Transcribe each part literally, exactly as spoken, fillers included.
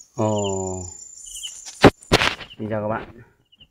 Ồ, xin chào các bạn.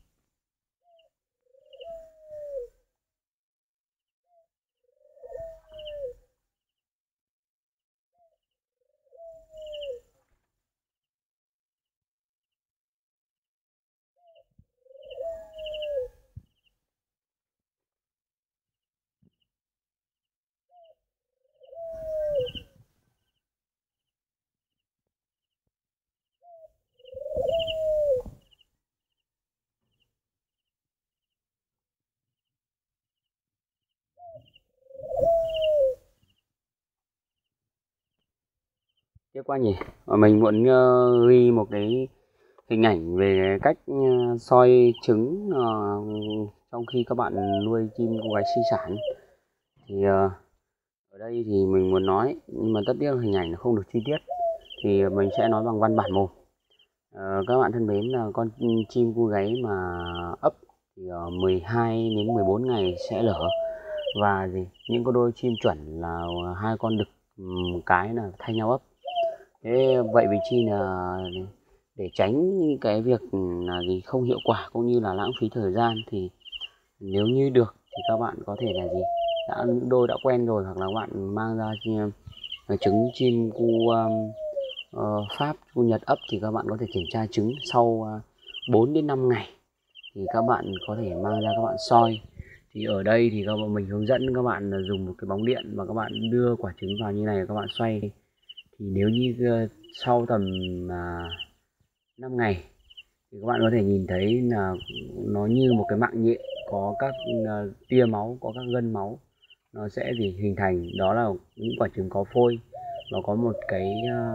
Tiếp qua nhỉ, Ờ, mình muốn ờ, ghi một cái hình ảnh về cách ờ, soi trứng ờ, trong khi các bạn nuôi chim cu gáy sinh sản. Thì ờ, ở đây thì mình muốn nói, nhưng mà tất nhiên hình ảnh nó không được chi tiết, thì mình sẽ nói bằng văn bản một. Ờ, các bạn thân mến, là con chim cu gáy mà ấp thì ở mười hai đến mười bốn ngày sẽ lở, và gì những con đôi chim chuẩn là hai con đực ừm, cái là thay nhau ấp. Thế vậy vì chi là để tránh những cái việc là gì không hiệu quả cũng như là lãng phí thời gian, thì nếu như được thì các bạn có thể là gì đã những đôi đã quen rồi, hoặc là các bạn mang ra uh, trứng chim cu um, uh, Pháp, cu Nhật ấp, thì các bạn có thể kiểm tra trứng sau uh, bốn đến năm ngày, thì các bạn có thể mang ra các bạn soi. Thì ở đây thì các bạn mình hướng dẫn các bạn là dùng một cái bóng điện và các bạn đưa quả trứng vào như này, các bạn xoay. Thì nếu như uh, sau tầm uh, năm ngày thì các bạn có thể nhìn thấy là nó như một cái mạng nhện, có các uh, tia máu, có các gân máu, nó sẽ gì hình thành, đó là những quả trứng có phôi, và có một cái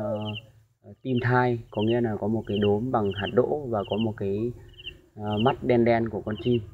uh, tim thai, có nghĩa là có một cái đốm bằng hạt đỗ và có một cái uh, mắt đen đen của con chim.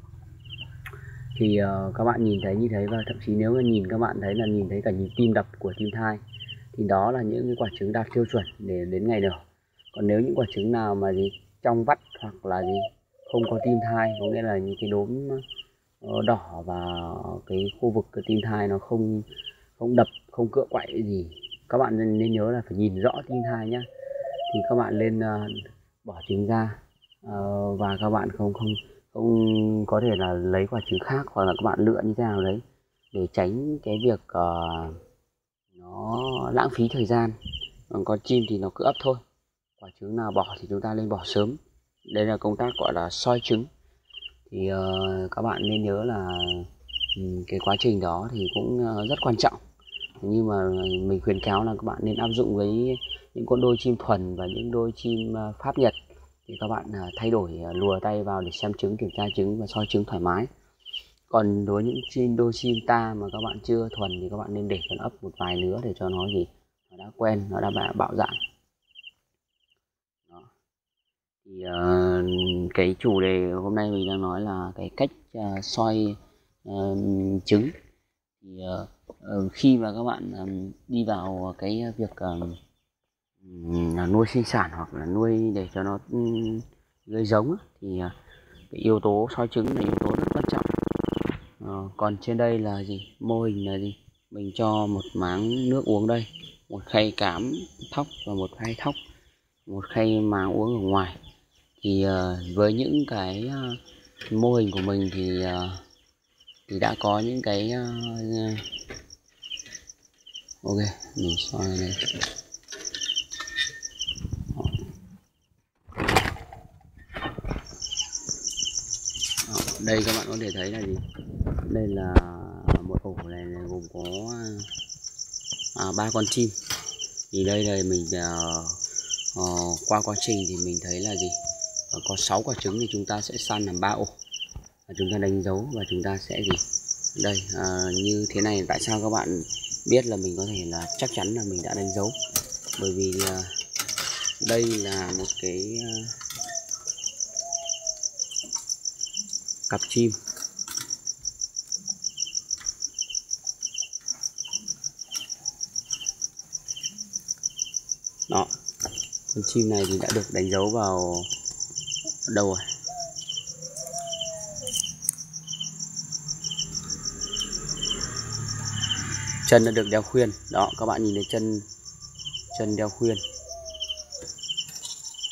Thì uh, các bạn nhìn thấy như thế, và thậm chí nếu mà nhìn các bạn thấy là nhìn thấy cả nhịp tim đập của tim thai, thì đó là những cái quả trứng đạt tiêu chuẩn để đến ngày nở. Còn nếu những quả trứng nào mà gì trong vắt hoặc là gì không có tim thai, có nghĩa là những cái đốm đỏ và cái khu vực cái tim thai nó không không đập, không cựa quậy gì, các bạn nên nhớ là phải nhìn rõ tim thai nhé. Thì các bạn lên uh, bỏ trứng ra, uh, và các bạn không không không có thể là lấy quả trứng khác, hoặc là các bạn lựa như thế nào đấy để tránh cái việc uh, nó lãng phí thời gian. Còn con chim thì nó cứ ấp thôi, quả trứng nào bỏ thì chúng ta lên bỏ sớm. Đây là công tác gọi là soi trứng. Thì uh, các bạn nên nhớ là um, cái quá trình đó thì cũng uh, rất quan trọng, nhưng mà mình khuyến cáo là các bạn nên áp dụng với những con đôi chim thuần và những đôi chim uh, Pháp Nhật, thì các bạn uh, thay đổi uh, lùa tay vào để xem trứng, kiểm tra trứng và soi trứng thoải mái. Còn đối với những chim đôi chim ta mà các bạn chưa thuần thì các bạn nên để cho nó ấp một vài lứa để cho nó gì nó đã quen, nó đã bạo dạn. Đó. Thì uh, cái chủ đề hôm nay mình đang nói là cái cách uh, soi uh, trứng. Thì uh, uh, khi mà các bạn um, đi vào cái việc uh, nuôi sinh sản hoặc là nuôi để cho nó um, gây giống, thì uh, cái yếu tố soi trứng là yếu tố rất quan trọng. Uh, còn trên đây là gì, mô hình là gì, mình cho một máng nước uống đây, một khay cám thóc và một khay thóc, một khay máng uống ở ngoài. Thì uh, với những cái uh, mô hình của mình thì uh, thì đã có những cái uh, ok, mình soi này. Đây các bạn có thể thấy là gì, đây là một ổ này, này gồm có à, ba con chim. Thì đây là mình uh, uh, qua quá trình thì mình thấy là gì, uh, có sáu quả trứng thì chúng ta sẽ săn làm ba ổ, và chúng ta đánh dấu và chúng ta sẽ gì đây uh, như thế này. Tại sao các bạn biết là mình có thể là chắc chắn là mình đã đánh dấu? Bởi vì uh, đây là một cái uh, cặp chim. Đó, con chim này thì đã được đánh dấu vào đâu rồi? Chân đã được đeo khuyên. Đó, các bạn nhìn thấy chân chân đeo khuyên.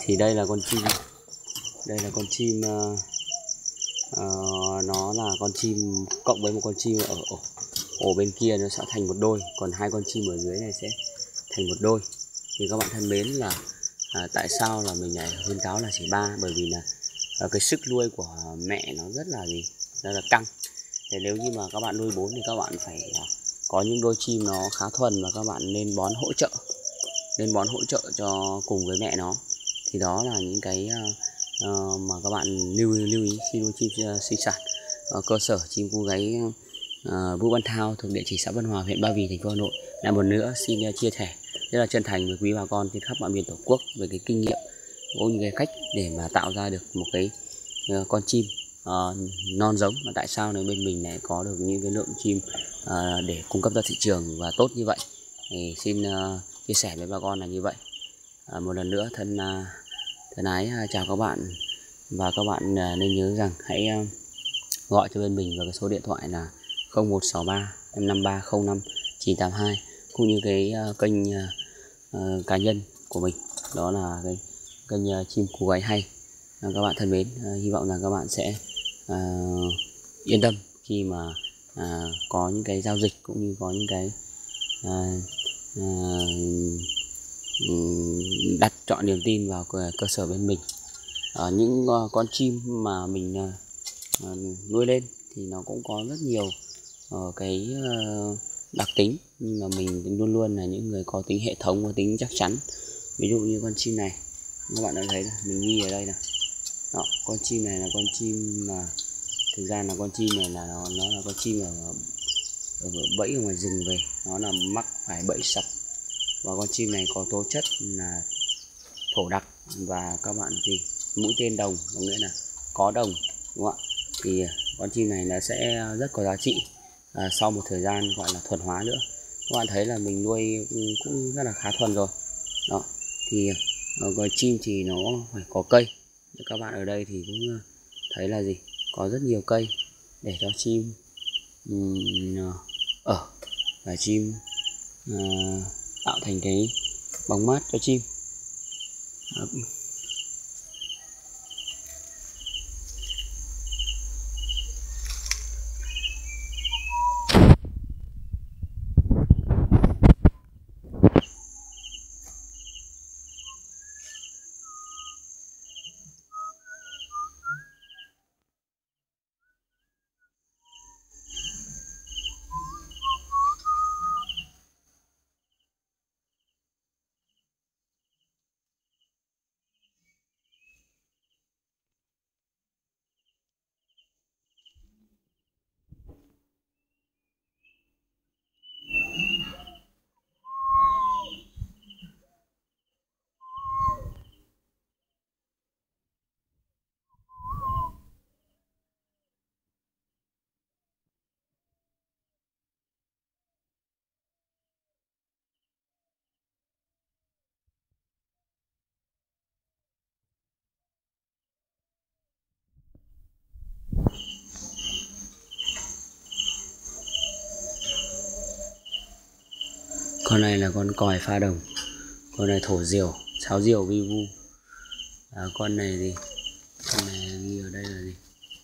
Thì đây là con chim, đây là con chim uh, uh, nó là con chim cộng với một con chim ở ổ, ổ bên kia nó sẽ thành một đôi, còn hai con chim ở dưới này sẽ thành một đôi. Thì các bạn thân mến là à, tại sao là mình lại khuyên cáo là chỉ ba, bởi vì là à, cái sức nuôi của mẹ nó rất là gì, rất là căng. Thế nếu như mà các bạn nuôi bốn thì các bạn phải à, có những đôi chim nó khá thuần và các bạn nên bón hỗ trợ, nên bón hỗ trợ cho cùng với mẹ nó. Thì đó là những cái uh, mà các bạn lưu lưu ý khi nuôi chim uh, sinh sản. Ở cơ sở chim cu gáy uh, Vũ Văn Thao thuộc địa chỉ xã Vân Hòa, huyện Ba Vì, thành phố Hà Nội. Lại một nữa xin uh, chia sẻ rất là chân thành với quý bà con trên khắp mọi miền Tổ quốc về cái kinh nghiệm cũng như cái cách để mà tạo ra được một cái uh, con chim uh, non giống, mà tại sao nếu bên mình lại có được những cái lượng chim uh, để cung cấp ra thị trường và tốt như vậy. Thì xin uh, chia sẻ với bà con là như vậy. À, một lần nữa thân uh, thân ái uh, chào các bạn, và các bạn uh, nên nhớ rằng hãy uh, gọi cho bên mình vào cái số điện thoại là không một sáu ba năm năm ba không năm chín tám hai, cũng như cái uh, kênh uh, uh, cá nhân của mình, đó là cái kênh uh, chim cu gáy hay. Uh, các bạn thân mến, uh, hy vọng rằng các bạn sẽ uh, yên tâm khi mà uh, có những cái giao dịch cũng như có những cái uh, uh, đặt chọn niềm tin vào cơ sở bên mình. À, những uh, con chim mà mình uh, nuôi lên thì nó cũng có rất nhiều uh, cái uh, đặc tính, nhưng mà mình luôn luôn là những người có tính hệ thống và tính chắc chắn. Ví dụ như con chim này, các bạn đã thấy là mình ghi ở đây này. Đó, con chim này là con chim mà thực ra là con chim này là nó, nó là con chim ở, ở bẫy ở ngoài rừng về, nó là mắc phải bẫy sập. Và con chim này có tố chất là thổ đặc, và các bạn gì mũi tên đồng, có nghĩa là có đồng, đúng không ạ? Thì con chim này nó sẽ rất có giá trị à, sau một thời gian gọi là thuần hóa nữa. Các bạn thấy là mình nuôi cũng rất là khá thuần rồi. Đó, thì con chim thì nó phải có cây. Các bạn ở đây thì cũng thấy là gì, có rất nhiều cây để cho chim um, ở và chim uh, tạo thành cái bóng mát cho chim. Đó. Con này là con còi pha đồng, con này thổ diều, sáo diều vi vu. À, con này gì, con này ghi ở đây là gì,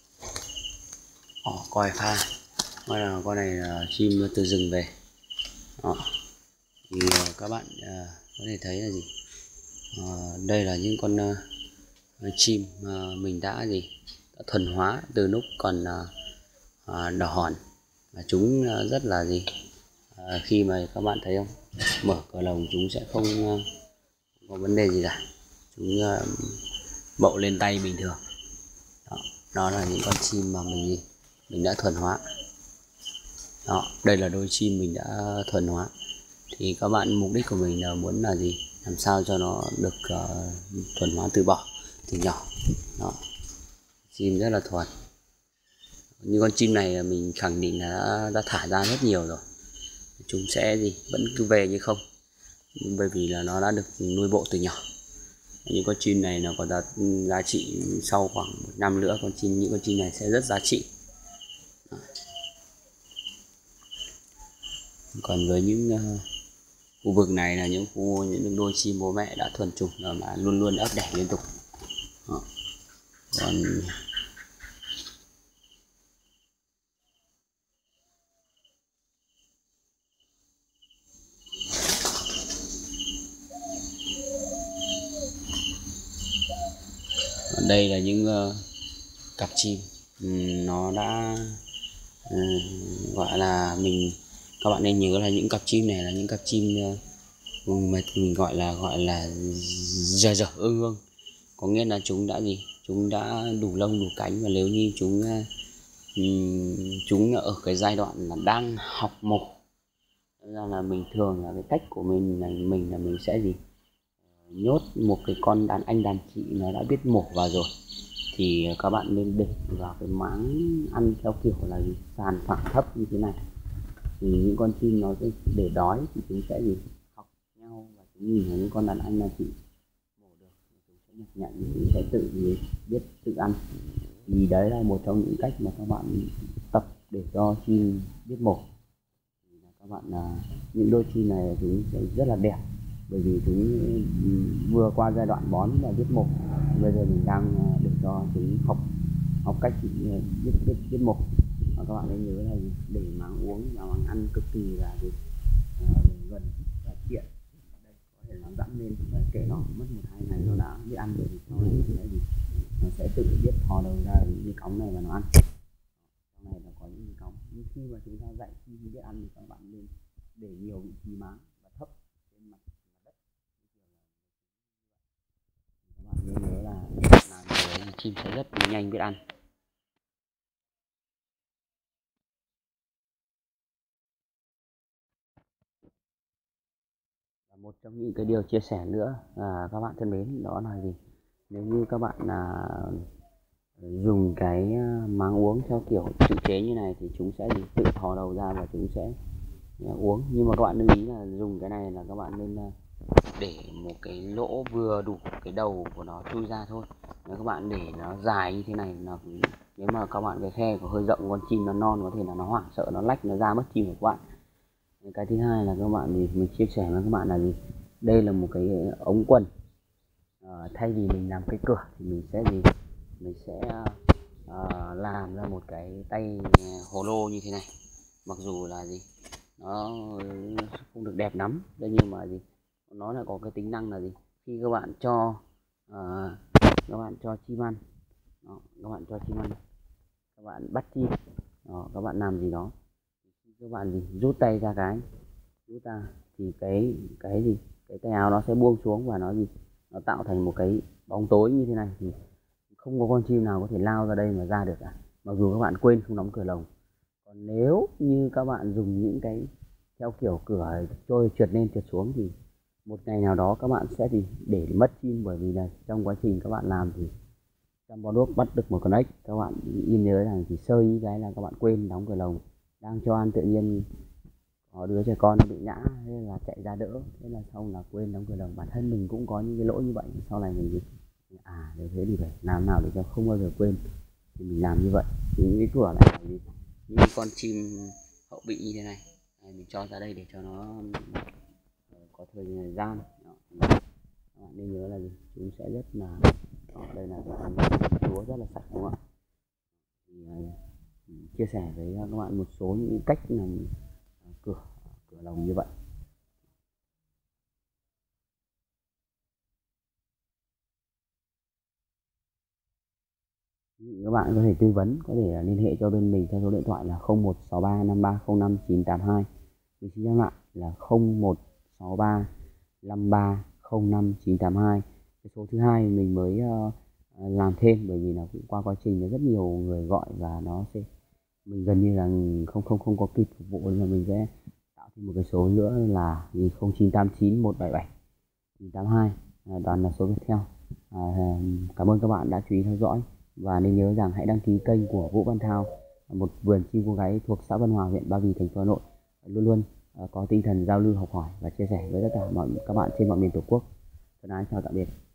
ỏ còi pha. Con là con này là chim từ rừng về. Đó. Thì uh, các bạn uh, có thể thấy là gì, uh, đây là những con uh, chim uh, mình đã gì đã thuần hóa từ lúc còn uh, uh, đỏ hòn, và chúng uh, rất là gì uh, khi mà các bạn thấy không, mở cửa lồng chúng sẽ không uh, có vấn đề gì cả, chúng uh, bậu lên tay bình thường. Đó, đó là những con chim mà mình gì mình đã thuần hóa. Đó, đây là đôi chim mình đã thuần hóa. Thì các bạn, mục đích của mình là muốn là gì, làm sao cho nó được uh, thuần hóa từ bỏ từ nhỏ. Đó, chim rất là thuần. Như con chim này là mình khẳng định là đã, đã thả ra rất nhiều rồi, chúng sẽ gì vẫn cứ về như không, bởi vì là nó đã được nuôi bộ từ nhỏ. Những con chim này nó có giá, giá trị sau khoảng một năm nữa, con chim những con chim này sẽ rất giá trị. Đó. Còn với những uh, Khu vực này là những khu những đôi chim bố mẹ đã thuần chủng mà luôn luôn ấp đẻ liên tục. Đó. Còn ở đây là những uh, cặp chim um, nó đã uh, gọi là mình các bạn nên nhớ là những cặp chim này là những cặp chim uh, mà mình gọi là gọi là dở dở ương ương, có nghĩa là chúng đã gì chúng đã đủ lông đủ cánh, và nếu như chúng uh, chúng ở cái giai đoạn là đang học mổ ra là mình thường là cái cách của mình là mình là mình sẽ gì nhốt một cái con đàn anh đàn chị nó đã biết mổ vào rồi thì các bạn nên để vào cái máng ăn theo kiểu là gì? Sàn phẳng thấp như thế này, thì những con chim nó sẽ để đói thì chúng sẽ gì học nhau, và chúng nhìn thấy những con đàn anh đàn chị mổ được chúng sẽ nhặt nhạnh, chúng sẽ tự gì biết tự ăn. Thì đấy là một trong những cách mà các bạn tập để cho chim biết mổ. Thì là các bạn là những đôi chim này chúng sẽ rất là đẹp, bởi vì chúng vừa qua giai đoạn bón và biết mổ, bây giờ mình đang để cho chúng học học cách biết biết biết mổ. Và các bạn nên nhớ là để máng uống và máng ăn cực kỳ là gì gần và tiện. Đây có thể làm dẫn lên và kể nó mất một hai ngày nó đã biết ăn rồi thì sau này nó sẽ gì nó sẽ tự biết thò đầu ra những cái cống này và nó ăn. Trong này là có những cái cống, nhưng khi mà chúng ta dạy khi biết ăn thì các bạn nên để nhiều vị trí máng và thấp trên mặt đất. Các bạn nên nhớ là làm thế thì chim sẽ rất nhanh biết ăn. Và một trong những cái điều chia sẻ nữa là các bạn thân mến, đó là gì nếu như các bạn là dùng cái máng uống theo kiểu tự chế như này thì chúng sẽ gì tự thò đầu ra và chúng sẽ uống. Nhưng mà các bạn lưu ý là dùng cái này là các bạn nên để một cái lỗ vừa đủ cái đầu của nó chui ra thôi. Nếu các bạn để nó dài như thế này là nếu mà các bạn cái khe của hơi rộng, con chim nó non có thể là nó hoảng sợ, nó lách nó ra mất chim của các bạn. Cái thứ hai là các bạn thì mình chia sẻ với các bạn là gì đây là một cái ống quần, à, thay vì mình làm cái cửa thì mình sẽ gì mình sẽ uh, làm ra một cái tay hồ lô như thế này. Mặc dù là gì nó không được đẹp lắm đây, nhưng mà gì nó là có cái tính năng là gì khi các bạn cho uh, các bạn cho chim ăn đó, các bạn cho chim ăn các bạn bắt chim đó, các bạn làm gì đó khi các bạn gì rút tay ra cái rút ra thì cái cái gì cái tay áo nó sẽ buông xuống và nó gì nó tạo thành một cái bóng tối như thế này, thì không có con chim nào có thể lao ra đây mà ra được cả, mặc dù các bạn quên không đóng cửa lồng. Còn nếu như các bạn dùng những cái theo kiểu cửa trôi trượt lên trượt xuống thì một ngày nào đó các bạn sẽ thì để mất chim, bởi vì là trong quá trình các bạn làm thì trong bó đuốc bắt được một con ếch, các bạn yên nhớ rằng thì sơ ý cái là các bạn quên đóng cửa lồng, đang cho ăn tự nhiên có đứa trẻ con nó bị ngã nên là chạy ra đỡ, thế là xong là quên đóng cửa lồng. Bản thân mình cũng có những cái lỗi như vậy, sau này mình à nếu thế thì phải làm nào để cho không bao giờ quên thì mình làm như vậy. Thì những cái cửa này là gì những con chim hậu bị như thế này à, mình cho ra đây để cho nó có thời gian đó. Các bạn nên nhớ là gì chúng sẽ rất là đó, đây là chúa rất là sạch đúng không ạ. Thì, uh, chia sẻ với các bạn một số những cách làm uh, cửa cửa lồng như vậy. Các bạn có thể tư vấn, có thể liên hệ cho bên mình theo số điện thoại là không một sáu ba năm ba không năm chín tám hai. Mình xin nhắc lại là không một sáu ba năm ba không năm chín tám hai. Cái số thứ hai mình mới uh, làm thêm, bởi vì là cũng qua quá trình nó rất nhiều người gọi và nó sẽ mình gần như là không không không có kịp phục vụ, nên là mình sẽ tạo thêm một cái số nữa là không chín tám chín một bảy bảy chín tám hai, toàn là số tiếp theo. À, cảm ơn các bạn đã chú ý theo dõi và nên nhớ rằng hãy đăng ký kênh của Vũ Văn Thao, một vườn chim cô gái thuộc xã Văn Hòa, huyện Ba Vì, thành phố Hà Nội, luôn luôn có tinh thần giao lưu học hỏi và chia sẻ với tất cả mọi các bạn trên mọi miền Tổ quốc. Thân ái chào tạm biệt.